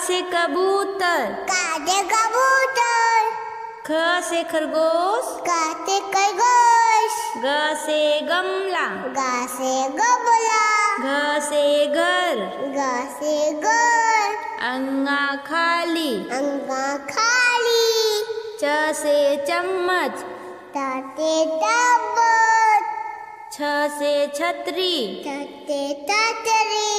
से कबूतर, क से कबूतर। ख से खरगोश, ग से खरगोश। ग से गमला, ग से गमला। घ से घर, घ से घर। अंगा खाली, अंगा खाली। च से चम्मच, त से चम्मच। छ से छतरी, छ से छतरी।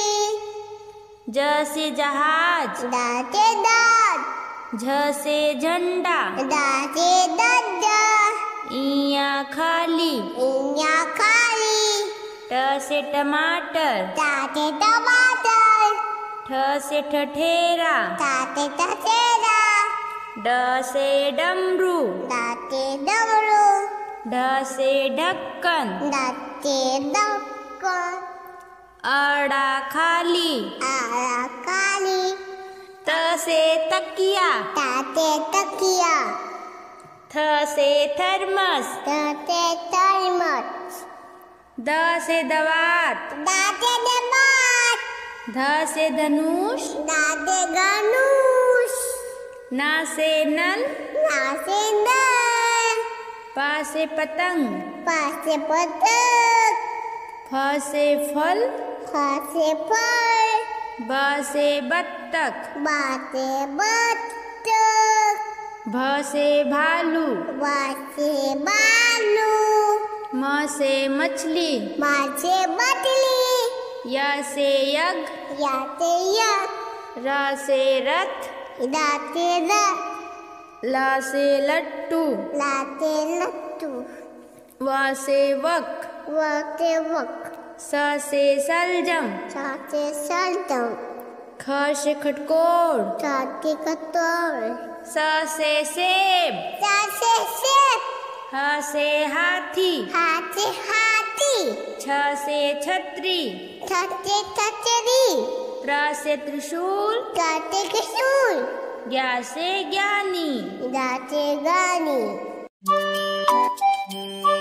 ज से जहाज, ड से दाँत। झ से झंडा, ड से डंडा। इया खाली, इया खाली। ट से टमाटर, ट से टमाटर। ठ से ठठेरा, ठ से ठठेरा। ड से डमरू, ड से डमरू। ढ से ढक्कन, ड से ढक्कन। अड़ा खाली, आ काली। त से तकिया, त से तकिया। थ से थर्मस, थ से थर्मस। द से दवात, द से दबात। ध से धनुष, द से धनुष। न से नल, न से नल। प से पतंग, प से पतंग। फ से फल, फ से फल। ब से बत्तख, ब से बत्तख। भ से भालू, ब से भालू। म से मछली, म से मछली। य से यज्ञ, य से यज्ञ। र से रथ, ड से रथ। ल से लट्टू, ल से लट्टू। व से वक, व से वक। स से सलजम, स से सलजम। ख से खटकोर, स से खटोल। स से सेब, स से सेब। ह से हाथी, ह से हाथी। छ से छतरी, थ से छतरी। त्र से त्रिशूल, ट से त्रिशूल। ज्ञ से ज्ञानी। ग से ज्ञानी।